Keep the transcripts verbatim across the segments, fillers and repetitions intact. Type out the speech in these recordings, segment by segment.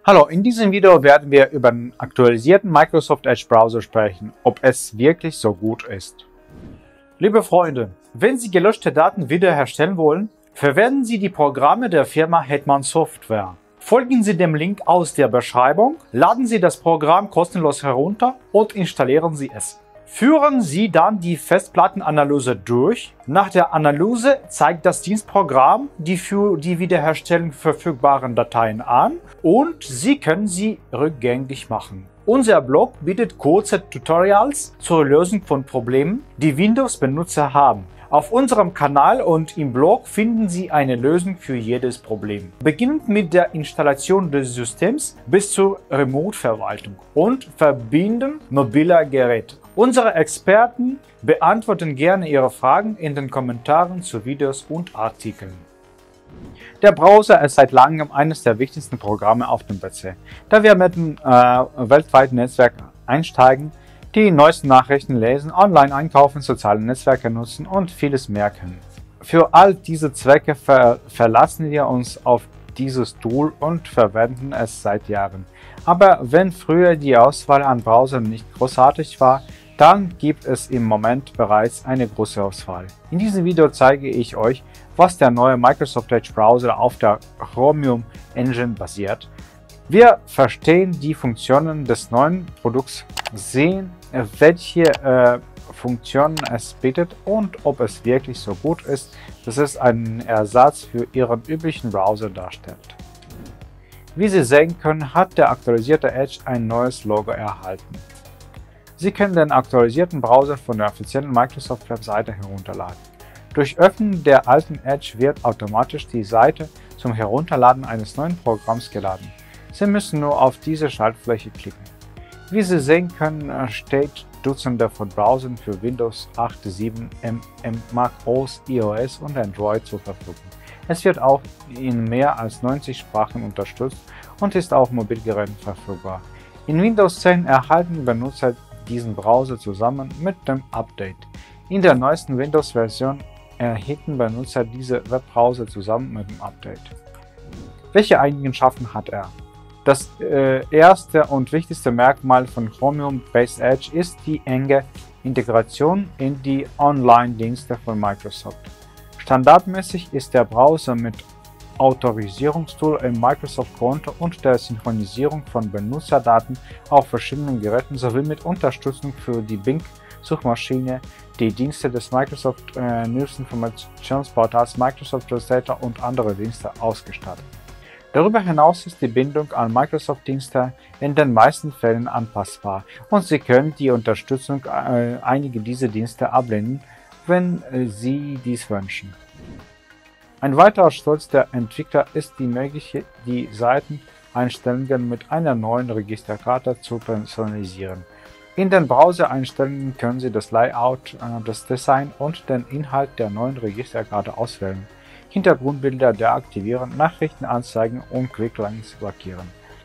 Hallo, in diesem Video werden wir über den aktualisierten Microsoft Edge Browser sprechen, ob es wirklich so gut ist. Liebe Freunde, wenn Sie gelöschte Daten wiederherstellen wollen, verwenden Sie die Programme der Firma Hetman Software. Folgen Sie dem Link aus der Beschreibung, laden Sie das Programm kostenlos herunter und installieren Sie es. Führen Sie dann die Festplattenanalyse durch. Nach der Analyse zeigt das Dienstprogramm die für die Wiederherstellung verfügbaren Dateien an und Sie können sie rückgängig machen. Unser Blog bietet kurze Tutorials zur Lösung von Problemen, die Windows-Benutzer haben. Auf unserem Kanal und im Blog finden Sie eine Lösung für jedes Problem. Beginnend mit der Installation des Systems bis zur Remote-Verwaltung und Verbinden mobiler Geräte. Unsere Experten beantworten gerne Ihre Fragen in den Kommentaren zu Videos und Artikeln. Der Browser ist seit langem eines der wichtigsten Programme auf dem P C, da wir mit dem äh, weltweiten Netzwerk einsteigen, die neuesten Nachrichten lesen, online einkaufen, soziale Netzwerke nutzen und vieles mehr können. Für all diese Zwecke ver verlassen wir uns auf dieses Tool und verwenden es seit Jahren. Aber wenn früher die Auswahl an Browsern nicht großartig war, dann gibt es im Moment bereits eine große Auswahl. In diesem Video zeige ich euch, was der neue Microsoft Edge Browser auf der Chromium Engine basiert. Wir verstehen die Funktionen des neuen Produkts, sehen, welche äh, Funktionen es bietet und ob es wirklich so gut ist, dass es einen Ersatz für Ihren üblichen Browser darstellt. Wie Sie sehen können, hat der aktualisierte Edge ein neues Logo erhalten. Sie können den aktualisierten Browser von der offiziellen Microsoft-Webseite herunterladen. Durch Öffnen der alten Edge wird automatisch die Seite zum Herunterladen eines neuen Programms geladen. Sie müssen nur auf diese Schaltfläche klicken. Wie Sie sehen können, steht Dutzende von Browsern für Windows acht, sieben, Mac O S, iOS und Android zur Verfügung. Es wird auch in mehr als neunzig Sprachen unterstützt und ist auf Mobilgeräten verfügbar. In Windows zehn erhalten Benutzer diesen Browser zusammen mit dem Update. In der neuesten Windows-Version erhielten Benutzer diese Webbrowser zusammen mit dem Update. Welche Eigenschaften hat er? Das äh, erste und wichtigste Merkmal von Chromium Based Edge ist die enge Integration in die Online-Dienste von Microsoft. Standardmäßig ist der Browser mit Autorisierungstool im Microsoft-Konto und der Synchronisierung von Benutzerdaten auf verschiedenen Geräten sowie mit Unterstützung für die Bing-Suchmaschine, die Dienste des Microsoft äh, News Informationsportals, Microsoft Translator und andere Dienste ausgestattet. Darüber hinaus ist die Bindung an Microsoft-Dienste in den meisten Fällen anpassbar und Sie können die Unterstützung äh, einiger dieser Dienste ablehnen, wenn äh, Sie dies wünschen. Ein weiterer Stolz der Entwickler ist die Möglichkeit, die Seiteneinstellungen mit einer neuen Registerkarte zu personalisieren. In den Browser-Einstellungen können Sie das Layout, das Design und den Inhalt der neuen Registerkarte auswählen, Hintergrundbilder deaktivieren, Nachrichten anzeigen und Quicklinks blockieren.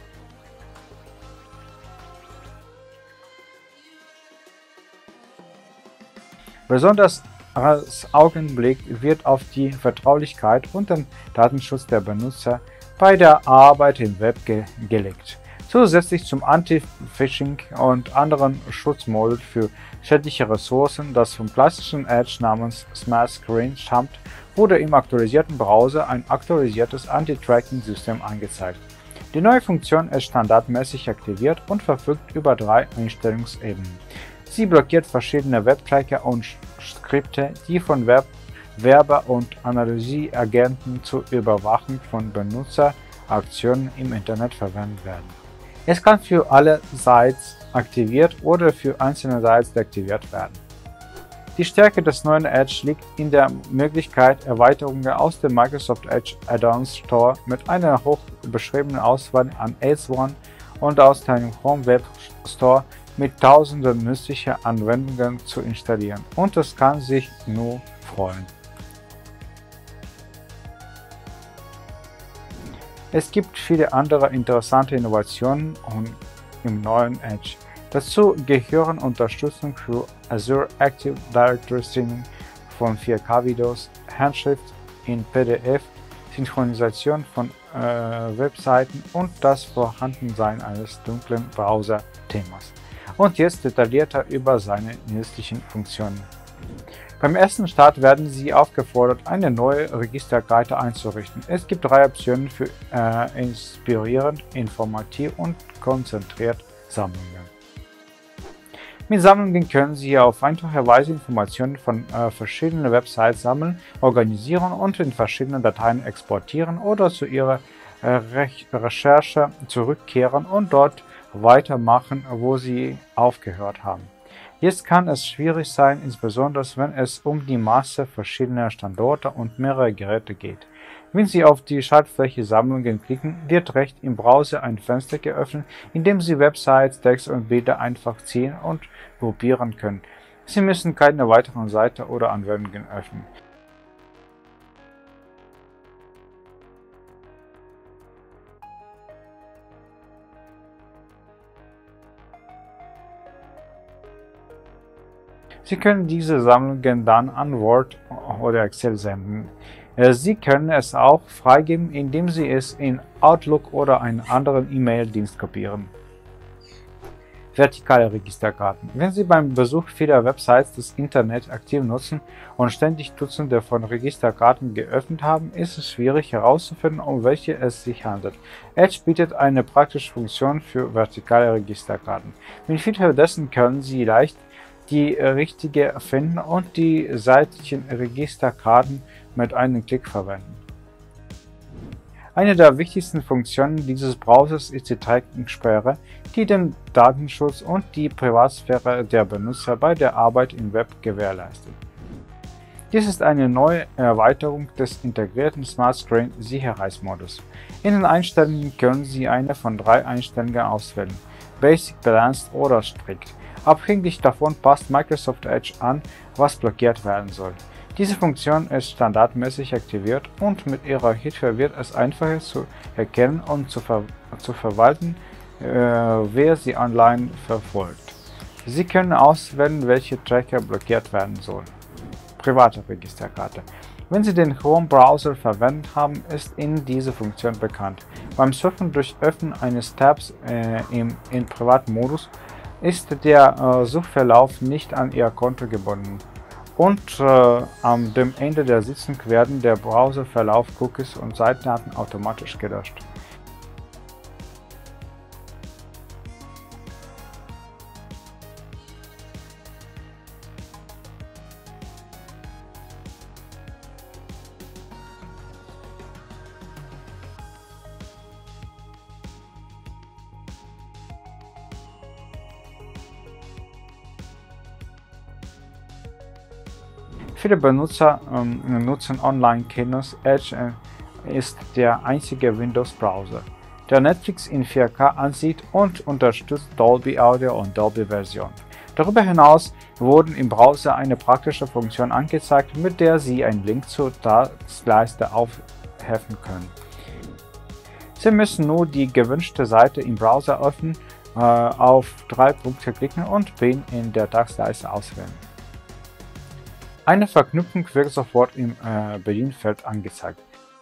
Besonders als Augenblick wird auf die Vertraulichkeit und den Datenschutz der Benutzer bei der Arbeit im Web ge gelegt. Zusätzlich zum Anti-Phishing und anderen Schutzmodul für schädliche Ressourcen, das vom klassischen Edge namens Smart Screen stammt, wurde im aktualisierten Browser ein aktualisiertes Anti-Tracking-System angezeigt. Die neue Funktion ist standardmäßig aktiviert und verfügt über drei Einstellungsebenen. Sie blockiert verschiedene Webtracker und Skripte, die von Web Werbe- und Analyseagenten zur Überwachung von Benutzeraktionen im Internet verwendet werden. Es kann für alle Sites aktiviert oder für einzelne Sites deaktiviert werden. Die Stärke des neuen Edge liegt in der Möglichkeit, Erweiterungen aus dem Microsoft Edge Add-ons Store mit einer hoch beschriebenen Auswahl an Add-ons und aus dem Chrome Web Store mit tausenden nützlicher Anwendungen zu installieren, und es kann sich nur freuen. Es gibt viele andere interessante Innovationen im neuen Edge. Dazu gehören Unterstützung für Azure Active Directory Streaming von vier K Videos, Handschrift in P D F, Synchronisation von äh, Webseiten und das Vorhandensein eines dunklen Browser-Themas. Und jetzt detaillierter über seine nützlichen Funktionen. Beim ersten Start werden Sie aufgefordert, eine neue Registerkarte einzurichten. Es gibt drei Optionen für äh, inspirierend, informativ und konzentriert Sammlungen. Mit Sammlungen können Sie auf einfache Weise Informationen von äh, verschiedenen Websites sammeln, organisieren und in verschiedenen Dateien exportieren oder zu Ihrer äh, Re Recherche zurückkehren und dort weitermachen, wo Sie aufgehört haben. Jetzt kann es schwierig sein, insbesondere wenn es um die Masse verschiedener Standorte und mehrere Geräte geht. Wenn Sie auf die Schaltfläche Sammlungen klicken, wird rechts im Browser ein Fenster geöffnet, in dem Sie Websites, Text und Bilder einfach ziehen und gruppieren können. Sie müssen keine weiteren Seiten oder Anwendungen öffnen. Sie können diese Sammlungen dann an Word oder Excel senden. Sie können es auch freigeben, indem Sie es in Outlook oder einen anderen E-Mail-Dienst kopieren. Vertikale Registerkarten. Wenn Sie beim Besuch vieler Websites das Internet aktiv nutzen und ständig Dutzende von Registerkarten geöffnet haben, ist es schwierig herauszufinden, um welche es sich handelt. Edge bietet eine praktische Funktion für vertikale Registerkarten. Mit Hilfe dessen können Sie leicht die richtige finden und die seitlichen Registerkarten mit einem Klick verwenden. Eine der wichtigsten Funktionen dieses Browsers ist die Tracking-Sperre, die den Datenschutz und die Privatsphäre der Benutzer bei der Arbeit im Web gewährleistet. Dies ist eine neue Erweiterung des integrierten Smart Screen Sicherheitsmodus. In den Einstellungen können Sie eine von drei Einstellungen auswählen: Basic, Balanced oder Strict. Abhängig davon passt Microsoft Edge an, was blockiert werden soll. Diese Funktion ist standardmäßig aktiviert und mit ihrer Hilfe wird es einfacher zu erkennen und zu, ver zu verwalten, äh, wer sie online verfolgt. Sie können auswählen, welche Tracker blockiert werden sollen. Private Registerkarte. Wenn Sie den Chrome-Browser verwendet haben, ist Ihnen diese Funktion bekannt. Beim Surfen durch Öffnen eines Tabs äh, im in Privatmodus ist der äh, Suchverlauf nicht an Ihr Konto gebunden und äh, am dem Ende der Sitzung werden der Browserverlauf, Cookies und Seitendaten automatisch gelöscht. Viele Benutzer ähm, nutzen Online-Kinos. Edge äh, ist der einzige Windows-Browser, der Netflix in vier K ansieht und unterstützt Dolby Audio und Dolby Version. Darüber hinaus wurden im Browser eine praktische Funktion angezeigt, mit der Sie einen Link zur Taskleiste aufrufen können. Sie müssen nur die gewünschte Seite im Browser öffnen, äh, auf drei Punkte klicken und Pin in der Taskleiste auswählen. Eine Verknüpfung wird sofort im äh, Bedienfeld angezeigt.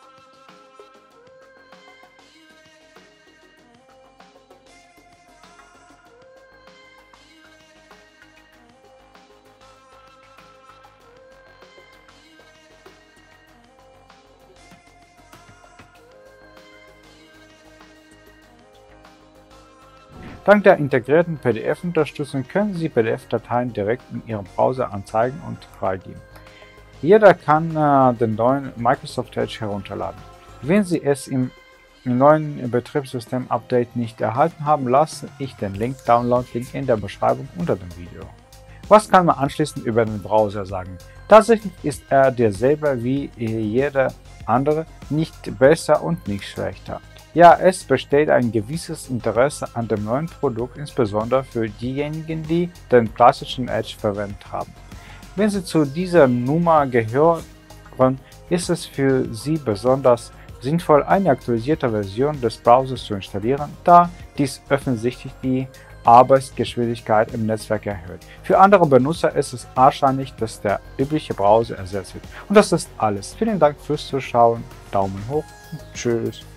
Dank der integrierten P D F-Unterstützung können Sie P D F-Dateien direkt in Ihrem Browser anzeigen und freigeben. Jeder kann äh, den neuen Microsoft Edge herunterladen. Wenn Sie es im neuen Betriebssystem-Update nicht erhalten haben, lasse ich den Link Download-Link in der Beschreibung unter dem Video. Was kann man anschließend über den Browser sagen? Tatsächlich ist er derselbe wie jeder andere, nicht besser und nicht schlechter. Ja, es besteht ein gewisses Interesse an dem neuen Produkt, insbesondere für diejenigen, die den klassischen Edge verwendet haben. Wenn Sie zu dieser Nummer gehören, ist es für Sie besonders sinnvoll, eine aktualisierte Version des Browsers zu installieren, da dies offensichtlich die Arbeitsgeschwindigkeit im Netzwerk erhöht. Für andere Benutzer ist es wahrscheinlich, dass der übliche Browser ersetzt wird. Und das ist alles. Vielen Dank fürs Zuschauen. Daumen hoch und tschüss.